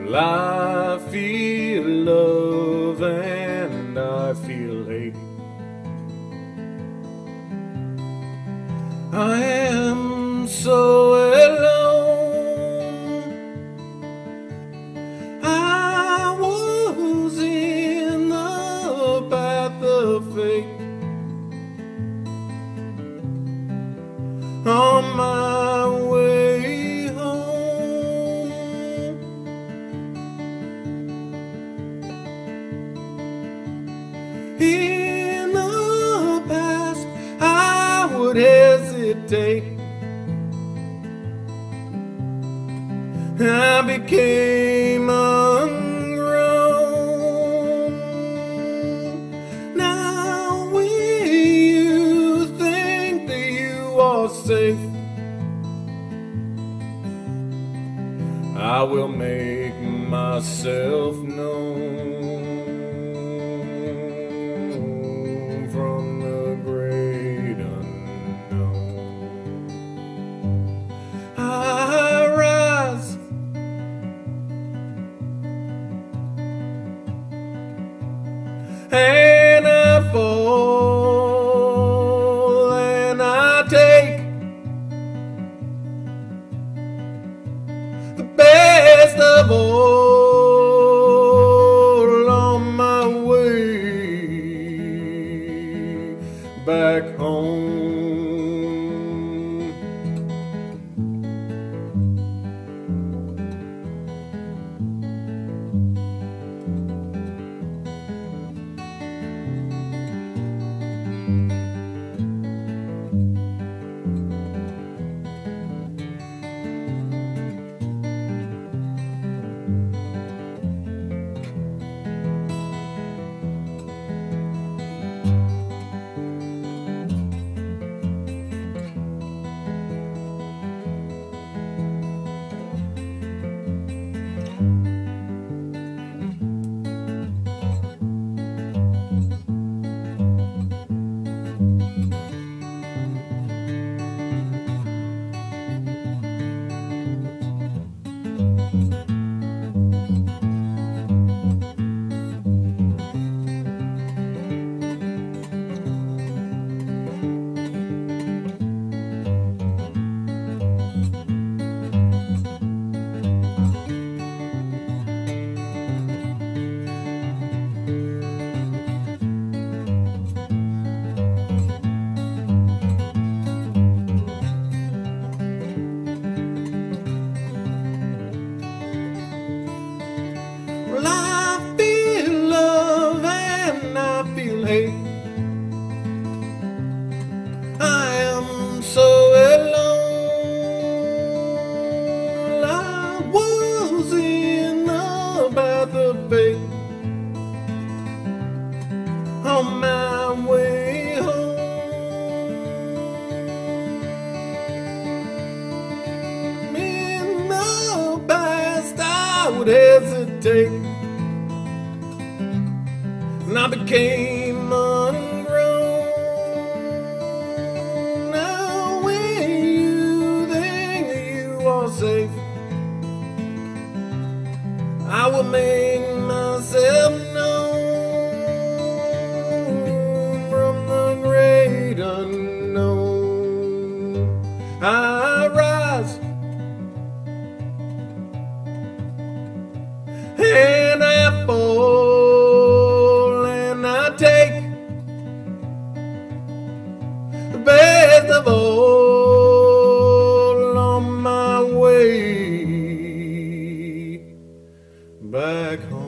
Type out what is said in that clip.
Well, I feel love and I feel hate. I am so alone. I was in the path of fate, on my way home. In the past I would hesitate. I became ungrown. Now when you think that you are safe, I will make myself known from the great unknown. I rise and I fall and I take the best of all on my way back home. Well, I feel love and I feel hate. I am so alone. I was in the path of fate, on my way home. In the past I would hesitate, and I became ungrown. Now when you think you are safe, I will make myself known from the great unknown. I rise and I fall and I take the best of all on my way back home.